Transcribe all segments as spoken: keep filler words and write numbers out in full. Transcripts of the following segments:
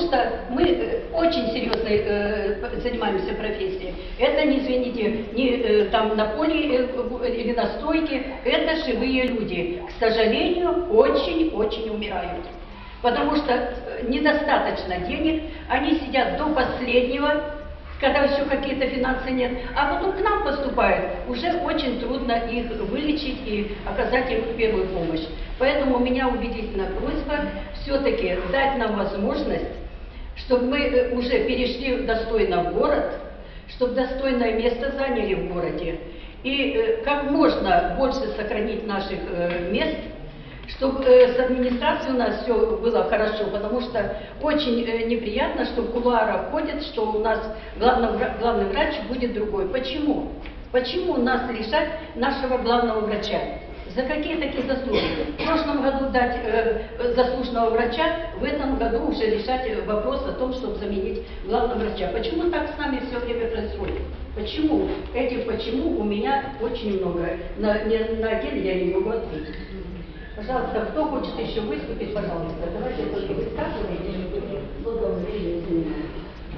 что мы очень серьезно э, занимаемся профессией. Это, не извините, не э, там на поле э, или на стойке, это живые люди. К сожалению, очень-очень умирают. Потому что недостаточно денег, они сидят до последнего, когда еще какие-то финансы нет, а потом к нам поступают, уже очень трудно их вылечить и оказать им первую помощь. Поэтому у меня убедительная просьба все-таки дать нам возможность, чтобы мы уже перешли достойно в город, чтобы достойное место заняли в городе, и как можно больше сохранить наших мест, чтобы э, с администрацией у нас все было хорошо, потому что очень э, неприятно, что в кулуарах ходят, что у нас главный, главный врач будет другой. Почему? Почему нас лишать нашего главного врача? За какие такие заслуги? В прошлом году дать э, заслуженного врача, в этом году уже решать вопрос о том, чтобы заменить главного врача. Почему так с нами все время происходит? Почему? Этих почему у меня очень много. На, не, на один я не могу ответить. Пожалуйста, кто хочет еще выступить, пожалуйста, давайте только высказывайте, долгое время занимаетесь.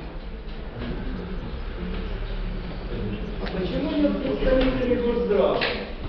А почему нет представителей Госздрава?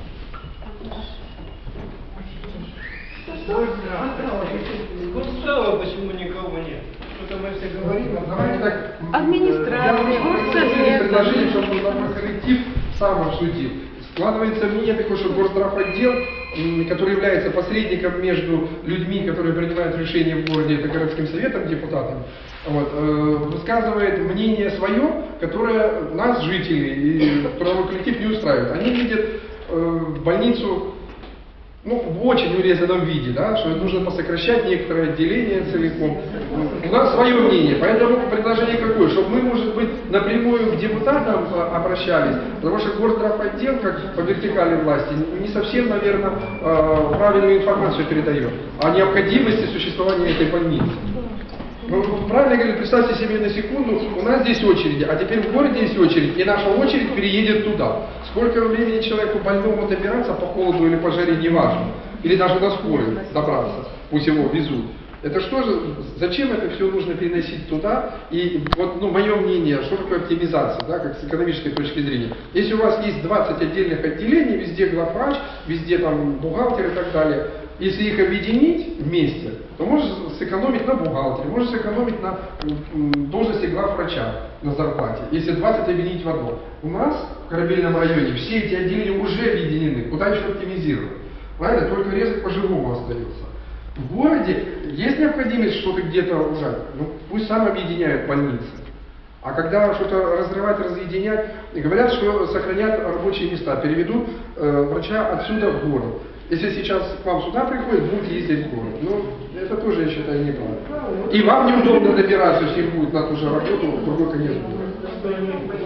Госздрава почему никого нет? Что-то мы все говорим. Давайте так. Администрация, горсовет. Предложение, чтобы наш коллектив сам обсудил. Складывается мнение такое, что горздравотдел, который является посредником между людьми, которые принимают решения в городе, это городским советом, депутатами, вот, э, высказывает мнение свое, которое нас, жителей, и трудовой коллектив не устраивает. Они видят э, больницу ну, в очень урезанном виде, да, что нужно посокращать некоторые отделения целиком. У нас свое мнение, поэтому предложение какое? Чтобы мы, может быть, напрямую к депутатам обращались, потому что горздравотдел, как по вертикали власти, не совсем, наверное, правильную информацию передает о необходимости существования этой больницы. Ну, правильно говорю, представьте себе на секунду, у нас здесь очереди, а теперь в городе есть очередь, и наша очередь переедет туда. Сколько времени человеку больному добираться по холоду или по жаре, неважно. Или даже на скорой добраться, пусть его везут. Это что же, зачем это все нужно переносить туда? И вот, ну, мое мнение, что такое оптимизация, да, как с экономической точки зрения. Если у вас есть двадцать отдельных отделений, везде главврач, везде там бухгалтер и так далее, если их объединить вместе, то можно сэкономить на бухгалтере, можно сэкономить на должности главврача на зарплате, если двадцать объединить в одно. У нас в Корабельном районе все эти отделения уже объединены, куда еще оптимизировать? Правильно? Только резать по-живому остается. В городе есть необходимость что-то где-то ужать, ну пусть сам объединяют больницы. А когда что-то разрывать, разъединять, говорят, что сохранят рабочие места, переведут э, врача отсюда в город. Если сейчас к вам сюда приходит, будете ездить в город. Ну, это тоже, я считаю, неправильно. И вам неудобно добираться, если будет на ту же работу, в другой конец города.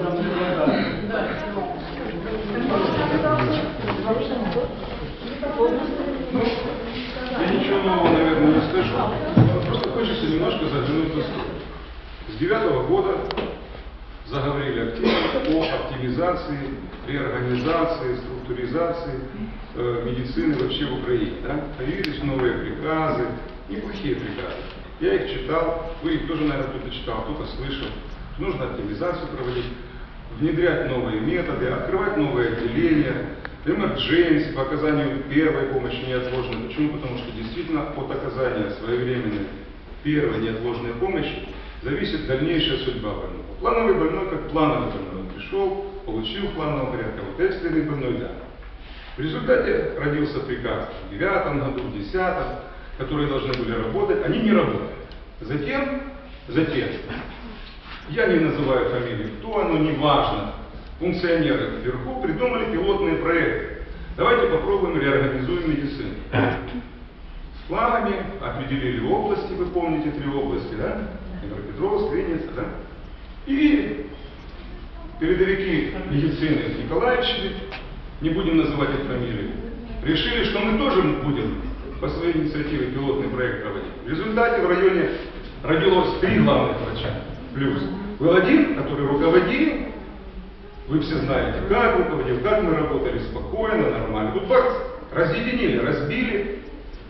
Ну, я ничего нового, наверное, не скажу. Просто хочется немножко заглянуть в историю. С девятого года заговорили активно о оптимизации, реорганизации, структуризации э, медицины вообще в Украине. Да? Появились новые приказы, неплохие приказы. Я их читал, вы их тоже, наверное, кто-то читал, кто-то слышал. Нужно оптимизацию проводить, внедрять новые методы, открывать новые отделения, эмердженси по оказанию первой помощи неотложной. Почему? Потому что действительно от оказания своевременной первой неотложной помощи зависит дальнейшая судьба больного. Плановый больной как плановый больной. Он пришел, получил планового порядка, вот экстренный больной, да. В результате родился приказ в девятом году, в десятом, которые должны были работать, они не работают. Затем, затем, я не называю фамилии, кто оно, не важно, функционеры вверху придумали пилотные проекты. Давайте попробуем реорганизуем медицину. С флагами определили области, вы помните три области, да? Днепропетровск, Винница, да? И передовики медицины Николаевичи, не будем называть их фамилии, решили, что мы тоже будем по своей инициативе пилотный проект проводить. В результате в районе родилось три главных врача. Плюс был один, который руководил, вы все знаете, как руководил, как мы работали спокойно, нормально. Тут бац, разъединили, разбили.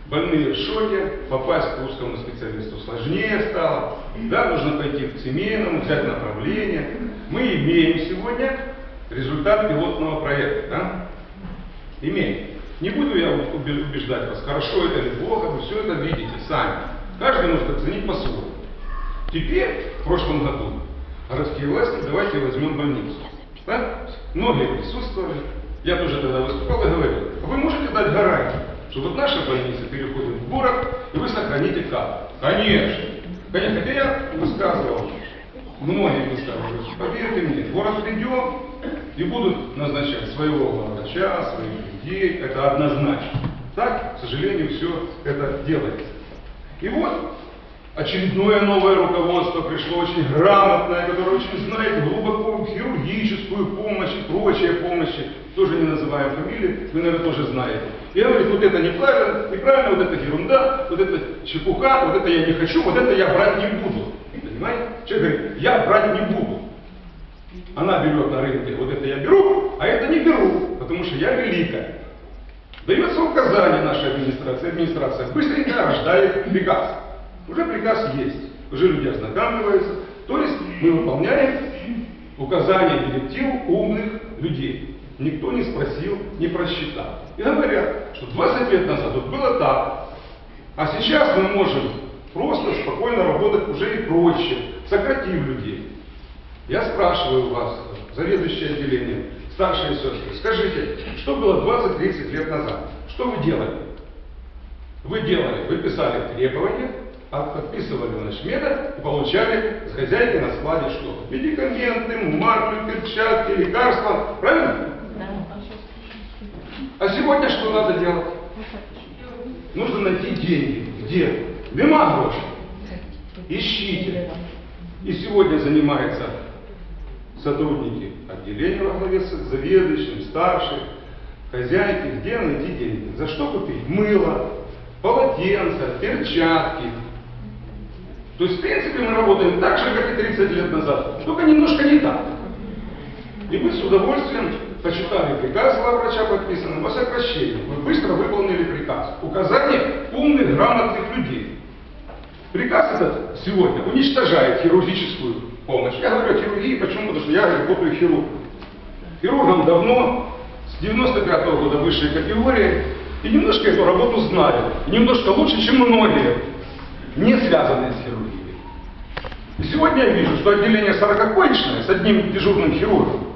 Больные в шоке, попасть к узкому специалисту сложнее стало. Да, нужно пойти к семейному, взять направление. Мы имеем сегодня результат пилотного проекта. Да? Имеем. Не буду я убеждать вас, хорошо это или плохо, вы все это видите сами. Каждый может оценить по-своему. Теперь, в прошлом году, городские власти, давайте возьмем больницу. Да? Многие присутствовали. Я тоже тогда выступал и говорил, а вы можете дать гарантию, что вот наша больница переходит в город, и вы сохраните кадры? Конечно. Конечно, хотя я высказывал, многие высказывали, поверьте мне, в город придем и будут назначать своего врача, своих людей, это однозначно. Так, к сожалению, все это делается. И вот очередное новое руководство пришло, очень грамотное, которое очень знает глубоко хирургическую помощь и прочие помощи. Тоже не называем фамилии, вы, наверное, тоже знаете. И говорит, вот это неправильно, неправильно, вот это ерунда, вот это чепуха, вот это я не хочу, вот это я брать не буду. Понимаете? Человек говорит, я брать не буду. Она берет на рынке, вот это я беру, а это не беру, потому что я великая. Дается указание нашей администрации, администрация быстренько рождает приказ. Уже приказ есть, уже люди ознакомливаются. То есть мы выполняем указания, директиву умных людей. Никто не спросил, не просчитал. И говорят, что двадцать лет назад вот было так, а сейчас мы можем просто спокойно работать уже и проще, сократив людей. Я спрашиваю вас, заведующие отделением, старшие сестры, скажите, что было двадцать-тридцать лет назад? Что вы делали? Вы делали, вы писали требования, подписывали начмеда и получали с хозяйки на складе что? Медикаменты, марки, перчатки, лекарства. Правильно? Да. А сегодня что надо делать? Нужно найти деньги. Где? Нема грошей. Ищите. И сегодня занимаются сотрудники отделения во главе с заведующим, старшим, хозяйки. Где найти деньги? За что купить? Мыло, полотенца, перчатки. То есть, в принципе, мы работаем так же, как и тридцать лет назад, только немножко не так. И мы с удовольствием почитали приказ главврача подписанный о сокращении. Мы быстро выполнили приказ. Указание умных, грамотных людей. Приказ этот сегодня уничтожает хирургическую помощь. Я говорю о хирургии, почему? Потому что я работаю хирургом. Хирургом давно, с девяносто пятого года высшей категории, и немножко эту работу знаю. Немножко лучше, чем многие, не связанные с хирургией. И сегодня я вижу, что отделение сорокакоечное с одним дежурным хирургом,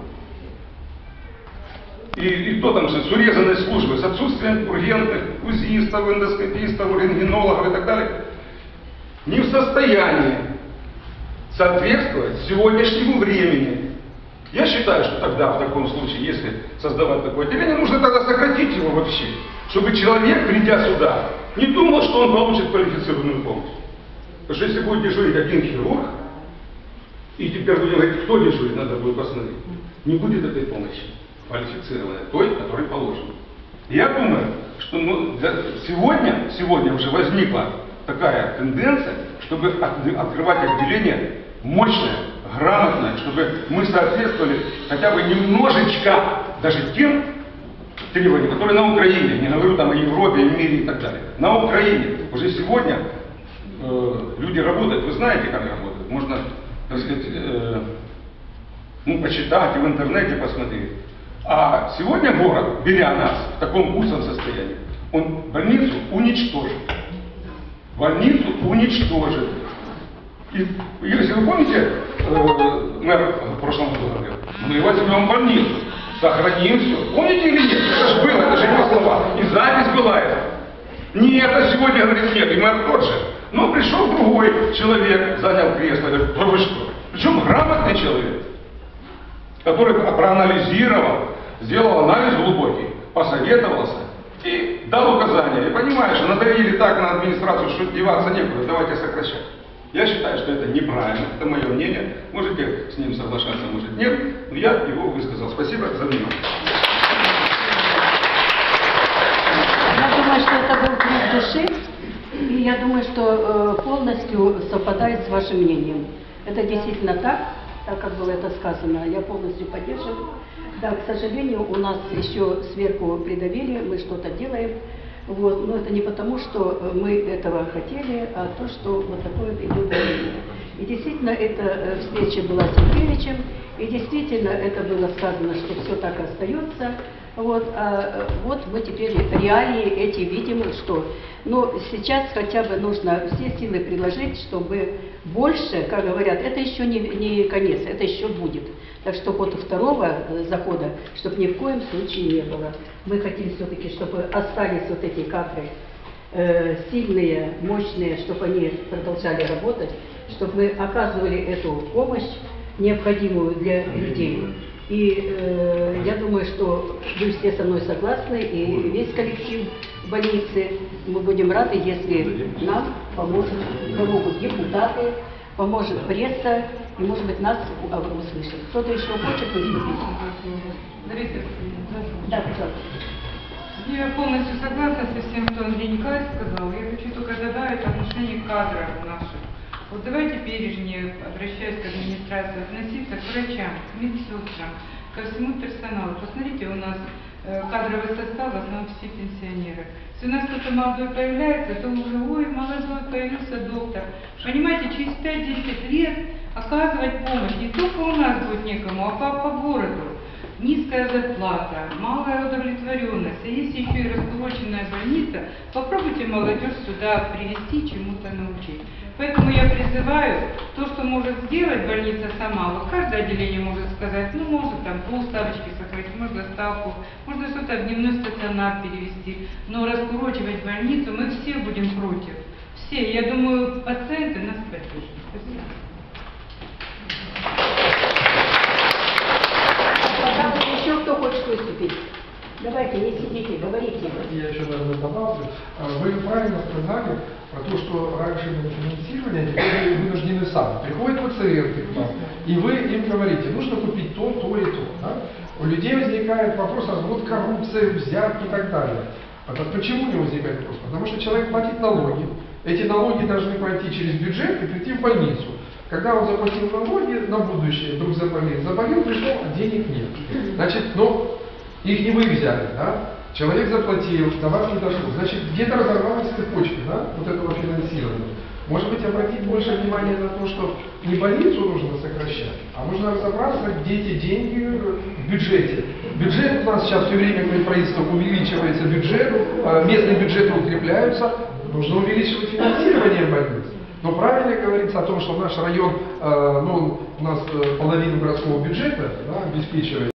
и, и кто там с урезанной службы, с отсутствием ургентных узистов, эндоскопистов, рентгенологов и так далее, не в состоянии соответствовать сегодняшнему времени. Я считаю, что тогда, в таком случае, если создавать такое отделение, нужно тогда сократить его вообще, чтобы человек, придя сюда, не думал, что он получит квалифицированную помощь. Потому что если будет дежурить один хирург, и теперь будем говорить, кто дежурит, надо будет посмотреть, не будет этой помощи квалифицированной, той, которой положено. Я думаю, что ну, для, сегодня, сегодня уже возникла такая тенденция, чтобы от, открывать отделение мощное, грамотное, чтобы мы соответствовали хотя бы немножечко даже тем требованиям, которые на Украине, не говорю там о Европе, о мире и так далее. На Украине уже сегодня э, люди работают, вы знаете, как работают, можно, так сказать, э, ну, почитать и в интернете посмотреть. А сегодня город, беря нас в таком узком состоянии, он больницу уничтожит. Больницу уничтожит. И, если вы помните, э, мэр в прошлом году говорил, мы возьмем больницу, сохраним все. Помните или нет? Это же было, это же его слова. И запись была это. Нет, а сегодня говорит нет, и мэр тот же. Но пришел другой человек, занял кресло, говорит, да вы что? Причем грамотный человек, который проанализировал, сделал анализ глубокий, посоветовался и дал указания. И понимаешь, надавили так на администрацию, что деваться некуда, давайте сокращать. Я считаю, что это неправильно, это мое мнение. Можете с ним соглашаться, может нет, но я его высказал. Спасибо за внимание. Я думаю, что это был крик души, и я думаю, что э, полностью совпадает с вашим мнением. Это действительно так, так как было это сказано, я полностью поддерживаю. Да, к сожалению, у нас еще сверху придавили, мы что-то делаем. Вот. Но это не потому, что мы этого хотели, а то, что вот такое идет движение. И действительно, эта встреча была с Сергеевичем, и действительно это было сказано, что все так и остается. Вот, а вот мы теперь реалии эти видим, что но сейчас хотя бы нужно все силы приложить, чтобы больше, как говорят, это еще не, не конец, это еще будет. Так что вот второго захода, чтобы ни в коем случае не было. Мы хотим все-таки, чтобы остались вот эти кадры э, сильные, мощные, чтобы они продолжали работать, чтобы мы оказывали эту помощь, необходимую для людей. И э, я думаю, что вы все со мной согласны, и весь коллектив больницы. Мы будем рады, если нам поможет, помогут депутаты, поможет пресса, и, может быть, нас услышат. Кто-то еще хочет выступить? Да, пожалуйста. Я полностью согласна со всем, что Андрей Николаевич сказал. Я хочу только добавить отношение к кадрам наших. Вот давайте бережнее, обращаясь к администрации, относиться к врачам, к медсестрам, ко всему персоналу. Посмотрите, у нас э, кадровый состав, в основном все пенсионеры. Если у нас кто-то молодой появляется, то уже, ой, молодой, появился доктор. Понимаете, через пять-десять лет оказывать помощь не только у нас будет некому, а по, по городу. Низкая зарплата, малая удовлетворенность, а если еще и раскуроченная больница, попробуйте молодежь сюда привести, чему-то научить. Поэтому я призываю, то, что может сделать больница сама, вот каждое отделение может сказать, ну, может там полставочки сохранить, можно ставку, можно что-то в дневной стационар перевести, но раскурочивать больницу мы все будем против. Все, я думаю, пациенты нас поддержат. Спасибо. Еще кто хочет выступить? Давайте, не сидите, говорите. Я еще, наверное, добавлю. Вы правильно сказали про то, что раньше было финансирование, а теперь вы вынуждены сами. Приходят пациенты к вам, и вы им говорите, нужно купить то, то и то. Да? У людей возникает вопрос, а вот коррупция, взятки и так далее. А так почему не возникает вопрос? Потому что человек платит налоги. Эти налоги должны пройти через бюджет и прийти в больницу. Когда он заплатил налоги на будущее, вдруг заболел, заболел, пришел, а денег нет. Значит, ну, их не вы взяли, да? Человек заплатил, до вас не дошло. Значит, где-то разорвалась цепочка, да, вот этого финансирования. Может быть, обратить больше внимания на то, что не больницу нужно сокращать, а нужно разобраться, где эти деньги в бюджете. Бюджет у нас сейчас все время, говорит правительство, увеличивается бюджет, местные бюджеты укрепляются, нужно увеличивать финансирование больниц. Но правильно говорится о том, что наш район, э, ну, у нас э, половину городского бюджета, да, обеспечивает.